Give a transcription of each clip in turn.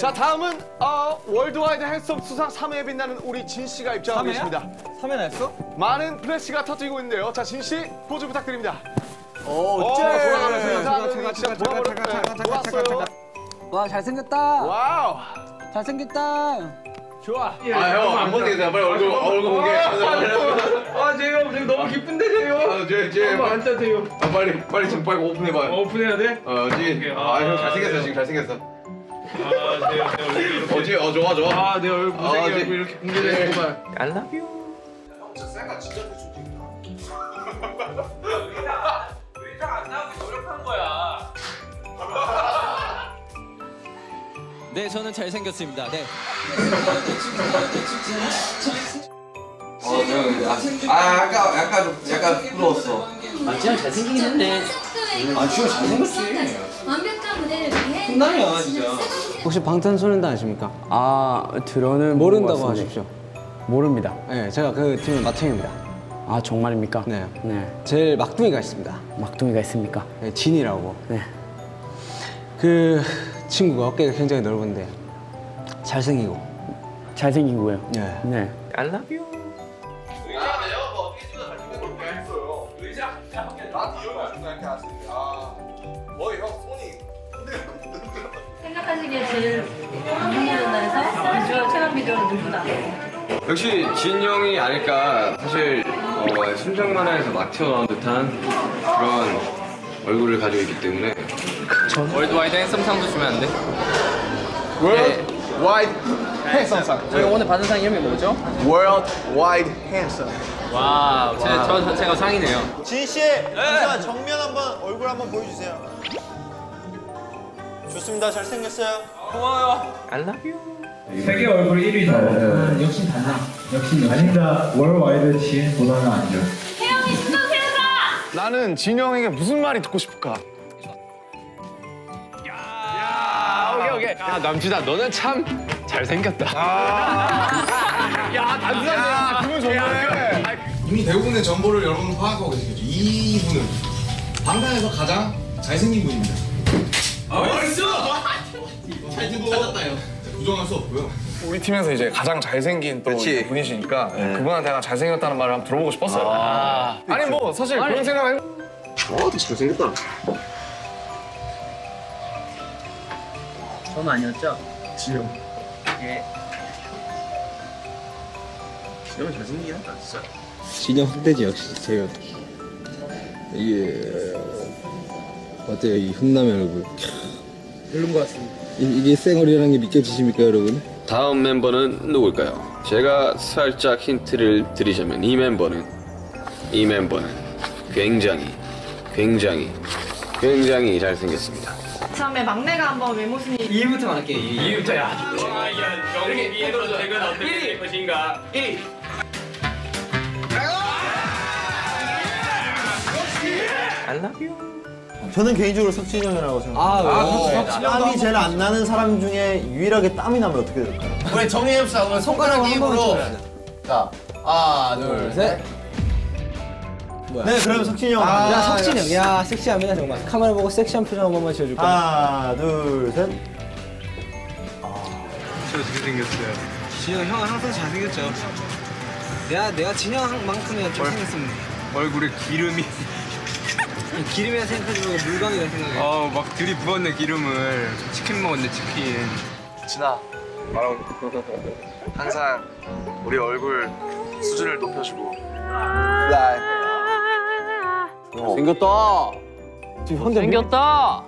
자, 다음은 월드와이드 핸섬 수상 3회에 빛나는 우리 진 씨가 입장하고 계십니다. 3회나 했어? 많은 플래시가 터지고 있는데요. 자, 진 씨 포즈 부탁드립니다. 돌아가면서 인사하는 진짜 돌아왔어요. 와, 잘생겼다. 와우. 잘생겼다. 좋아. 형, 안 보내겠다. 빨리 얼굴 보게. 제이홉, 지금 너무 기쁜데, 제이홉. 제이홉. 앉아, 제이홉. 빨리 지금 빨리 오픈해봐. 오픈해야 돼? 형 잘생겼어, 지금 잘생겼어. 제이홉. 좋아. 내 얼굴 못생긴 얼굴 이렇게 공개되는구만. I love you. 쌩가 진짜 의상 안 나오게 노력한 거야. 네, 저는 잘생겼습니다. 네. 약간 부러웠어. 진짜 잘생기긴 했네. 진짜 잘생겼지. 완벽한 무대를 위해 훈남이야, 진짜. 혹시 방탄소년단 아십니까? 들어는 모른다고 하십시오. 모릅니다. 네, 제가 그 팀의 마청입니다. 아, 정말입니까? 네. 네. 제일 막둥이가 있습니다. 막둥이가 있습니까? 네, 진이라고. 네. 그 친구가 어깨가 굉장히 넓은데 잘생기고. 잘생기고요. 네. 네. I love you. 생각하시기에 제일 흥미로운다해서 비주얼 최강 비주얼은 누구다? 역시 진 형이 아닐까. 사실 순정 만화에서 막 튀어나온 듯한 그런 얼굴을 가지고 있기 때문에. 월드와이드 핸섬상도 주면 안 돼? 월드와이드 핸섬상. 저희 오늘 받은 상 이름이 뭐죠? 월드와이드 핸섬. 와, 저 전체가 상이네요. 진 씨, 잠시만 정면 한번 얼굴 한번 보여주세요. 좋습니다. 잘생겼어요. 고마워요. I love you. 세계 얼굴 1위다. 역시 달라. 역시 아니다. 월와이드 진보다는 아니죠. 태영이 신동생이다! 나는 진영에게 무슨 말이 듣고 싶을까? 오케이. 야, 남주다, 너는 참 잘생겼다. 야, 단순하네. 그분 좋네. 이미 대부분의 정보를 여러분 파악하고 계시겠죠. 이분은 방탄에서 가장 잘생긴 분입니다. 벌써! 잘 듣고 찾았다요. 부정할 수 없고요. 우리 팀에서 이제 가장 잘생긴 또 분이시니까 그분한테 내가 잘생겼다는 말을 한번 들어보고 싶었어요. 아니 뭐 사실 그런 생각을 되게 잘생겼다. 저는 아니었죠? 지영. 예. 진영은 잘생기긴 하다, 진짜. 진영 확대지 역시 제가 이게 어때요 이 훈남의 얼굴 별론 것 같습니다. 이게 쌩얼이라는 게 믿겨지십니까 여러분? 다음 멤버는 누굴까요? 제가 살짝 힌트를 드리자면 이 멤버는 굉장히 잘생겼습니다. 처음에 막내가 한번 외모순위 2위부터 할게요. 2위부터 야. 이렇게 위에도 저희가 어떻게 될 것인가? 1위. I love you. 저는 개인적으로 석진이 형이라고 생각합니다. 땀이 제일 안 나는 사람 중에 유일하게 땀이 나면 어떻게 될까요? 우리 정리해봅시다. 오늘 손가락 힘으로. 자, 하나, 둘, 셋. 네, 그러면 석진이 형. 야, 석진이 형. 야, 섹시합니다 정말. 카메라 보고 섹시한 표정 한 번만 지어줄까? 하나, 둘, 셋. 저 잘생겼어요. 진영 형은 항상 잘생겼죠. 내가 진영만큼이나 잘생겼습니다. 얼굴에 기름이. 기름이라 생각하지 말고 물광이라 생각해. 막 들이부었네 기름을. 치킨 먹었네 치킨. 진아, 바로 항상 우리 얼굴 수준을 높여주고. 생겼다. 지금 현대 생겼다.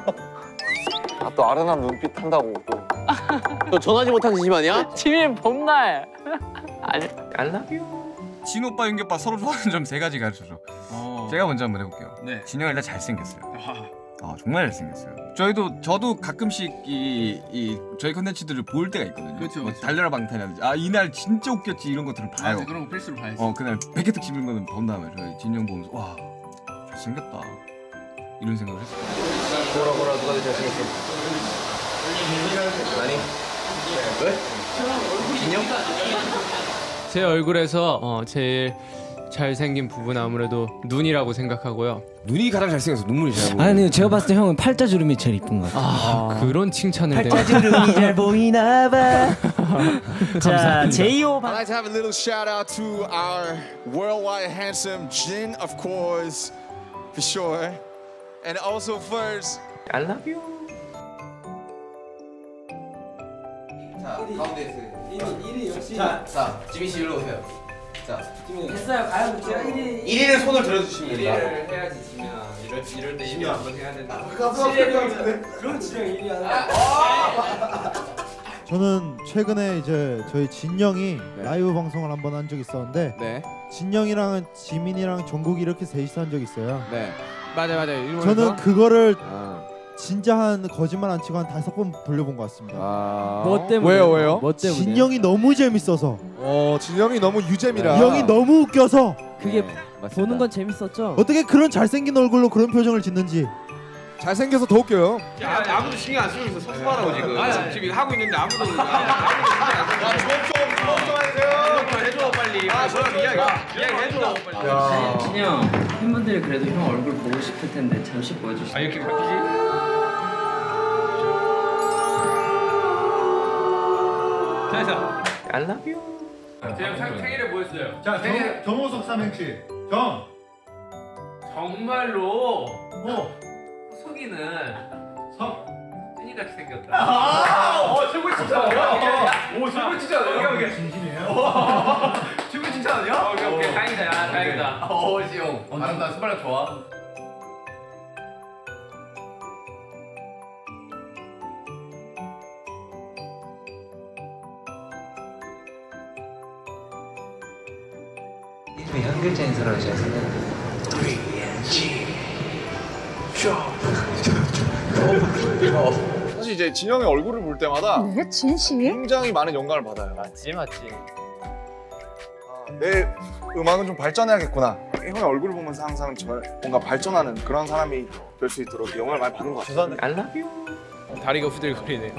또 아련한 눈빛 한다고 또. 너 전하지 못한 진심 아니야? 지민 봄날. 아니. I love you. 진 오빠, 윤기 오빠 서로 좋아하는 점 3가지 가르쳐줘. 제가 먼저 한번 해볼게요. 네. 진영이 일단 잘생겼어요. 정말 잘생겼어요. 저도 가끔씩 저희 컨텐츠들을 볼 때가 있거든요. 그렇죠, 뭐 그렇죠. 달려라 방탄이라든지 이날 진짜 웃겼지 이런 것들을 봐요. 맞아, 그런 거 필수로 봐야지. 그날 100회 특집 이런 거는 본 다음에 저희 진영 보면서 와 잘생겼다 이런 생각을 했어요. 보라 누가 더 잘생겼어? 나니? 왜? 진영? 제 얼굴에서 제일 잘생긴 부분은 아무래도 눈이라고 생각하고요. 눈이 가장 잘생겨서 눈물이 잘 보여. 아니 제가 봤을 때 형은 팔자주름이 제일 이쁜 것 같아요. 그런 칭찬을 팔자주름이 잘 보이나 봐. 자, 제이오 I'd like to have a little shout out to our worldwide handsome Jin, of course, for sure. And also first, I love you. 자, 가운데에서 1위 역시. 자, 지민 씨 일로 오세요. 자, 했어요. 가요. 제가 1위. 1위를 손을 들어주시면 됩니다. 1위를 해야지 지면 이럴 때 1위 한번 해야 된다. 그럼 진영 1위 하나. 저는 최근에 이제 저희 진영이 라이브 방송을 한번 한 적이 있었는데 네. 진영이랑 지민이랑 정국이 이렇게 셋이서 한 적이 있어요. 네. 맞아요. 저는 그거를 진짜 한 거짓말 안 치고 한 5번 돌려본 것 같습니다. 뭐 때문에? 왜요? 뭐 때문에? 진영이 너무 재밌어서. 진영이 너무 유잼이라. 형이 너무 웃겨서. 그게 보는 건 재밌었죠. 어떻게 그런 잘생긴 얼굴로 그런 표정을 짓는지. 잘생겨서 더 웃겨요. 아무도 신경 안 쓰고 있어. 섭섭하라고 지금. 지금 이거 하고 있는데 아무도 신경 안 쓰고. 좀 해줘 빨리. 이야기해줘 빨리. 진영 팬분들이 그래도 형 얼굴 보고 싶을 텐데 잠시 보여주시죠. 이렇게 바뀌지? 자, I love you. 제 생일에 뭐 했어요? 자, 정호석 삼행시. 정말로 석이는 찐이같이 생겼다. 최고의 칭찬이야? 최고의 칭찬이야? 이게 진심이에요? 최고의 칭찬 아니야? 오케이 다행이다. 다행이다. 지용 잘한다. 수발력 좋아. 이름이 한 글자인 사람을 잘 생각해. 사실 이제 진영의 얼굴을 볼 때마다 네, 진씨. 굉장히 많은 영감을 받아요. 맞지. 내 음악은 좀 발전해야겠구나. 형의 얼굴을 보면서 항상 뭔가 발전하는 그런 사람이 될 수 있도록 영감을 많이 받는 것 같아요. I love you. 다리가 후들거리네.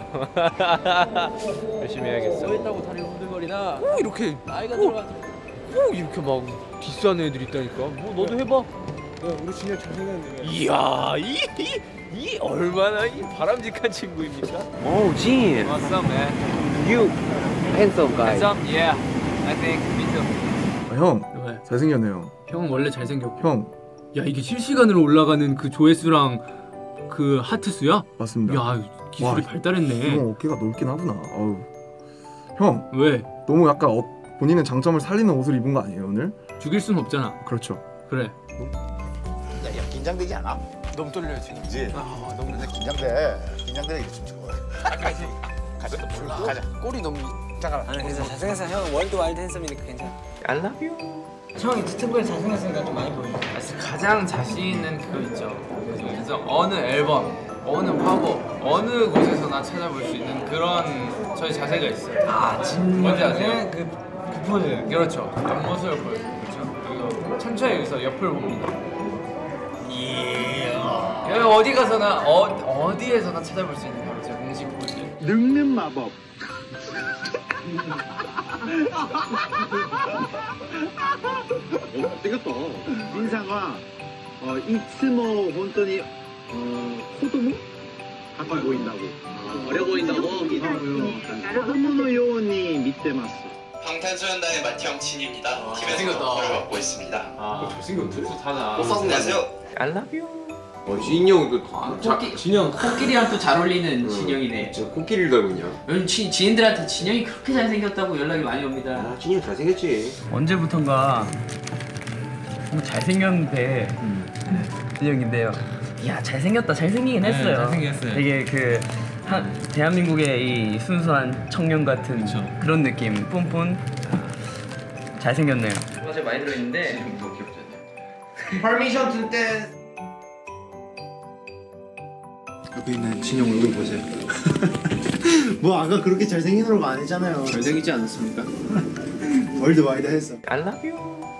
열심히 해야겠어. 뭐 했다고 다리가 흔들거리나? 이렇게 나이가 들어가서. 이렇게 막 디스하는 애들 있다니까. 뭐 너도 해봐. 야, 우리 진영 잘생겼는데. 이야 이 얼마나 이 바람직한 친구입니까? Oh, Jin. What's up, man? You handsome guy. What's up? Yeah, I think me too. 형 왜? 잘생겼네요. 형은 원래 잘생겼고. 형 야 이게 실시간으로 올라가는 그 조회수랑 그 하트 수야? 맞습니다. 야 기술이 와, 발달했네. 형 어깨가 넓긴 하구나. 형 왜? 너무 약간 본인의 장점을 살리는 옷을 입은 거 아니에요 오늘? 죽일 순 없잖아. 그렇죠. 그래. 야, 긴장되지 않아? 너무 떨려요 지금. 그지? 너무 긴장돼. 긴장돼 이게 좀 좋아. 가자. 꼬리 너무 아니 그래서 잘생겼어. 형은 월드와이드 핸섬이니까 괜찮아. I love you. 형이 유튜브에 잘생겼으니까 좀 많이 보이네. 가장 자신 있는 그거 있죠. 그래서 어느 앨범, 어느 화보, 어느 곳에서나 찾아볼 수 있는 그런 저희 자세가 있어요. 뭔지 아세요? 그 포즈. 그렇죠. 옆모습을 보여요. 그렇죠. 그리고 천천히 여기서 옆을 봅니다. 여기 어디 가서나 어디에서나 찾아볼 수 있는 바로 제 공식 포즈. 늙는 마법. 생겼다. 인사가 이츠모 혼돈이 코도모 같아 보인다고. 어려 보인다고. 나르모노 요우니 밑에마스. 방탄소년단의 마티형 친입니다. 팀에서 역할을 맡고 있습니다. 잘생겼어. 다나. 안녕하세요. I love you. 진영도 진영 코끼리랑 또 잘 어울리는 진영이네. 코끼리를 닮고 있냐? 요즘 지인들한테 진영이 그렇게 잘생겼다고 연락이 많이 옵니다. 진영 잘생겼지. 언제부턴가 뭐 잘생겼는데 진영인데요. 야 잘생겼다. 잘생기긴 했어요. 잘생겼어요. 되게 대한민국의 이 순수한 청년 같은 그런 느낌. 뿜뿜 잘생겼네요. 맞아 많이 들어있는데 너무 귀엽잖아요. 퍼미션 투 댄스. 여기 있는 진영 얼굴 보세요. 뭐 아까 그렇게 잘생긴 얼굴 아니잖아요. 잘생기지 않았습니까? 월드와이드 했어. I love you.